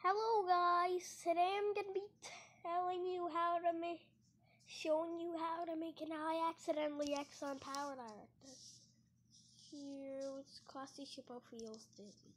Hello guys, today I'm gonna be showing you how to make an I accidentally X on Power Director. Here's Classy Shippo Feels Dizzy.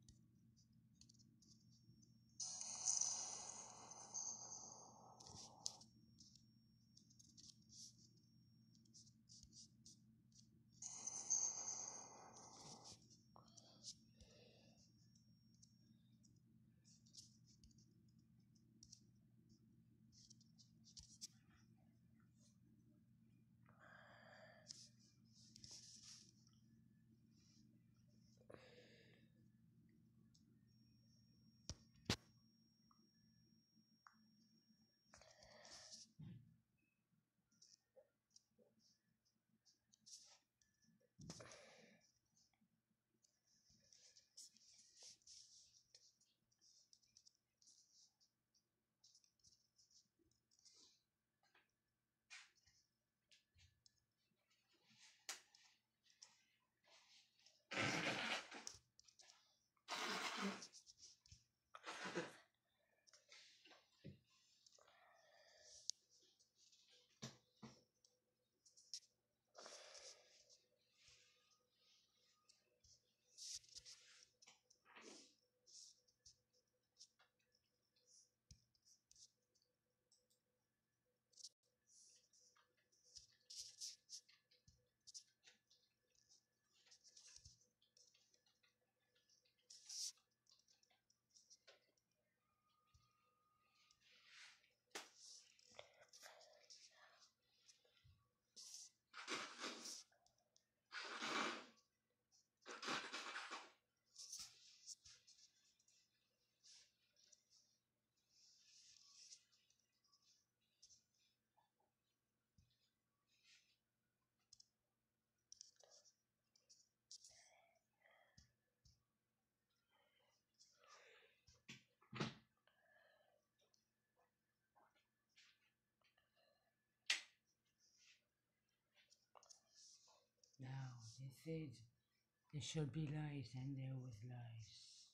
Now, there should be light, and there was light.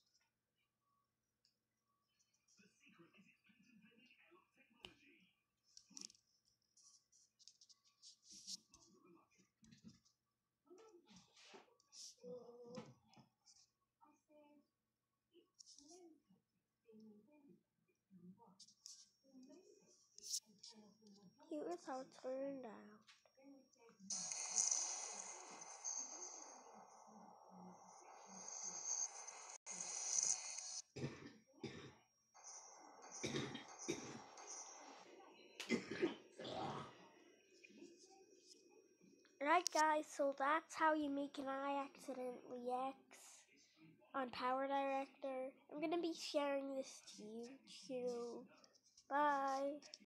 Here's how it turned out. Right guys, so that's how you make an I accidentally X on Power Director. I'm gonna be sharing this to you too. Bye.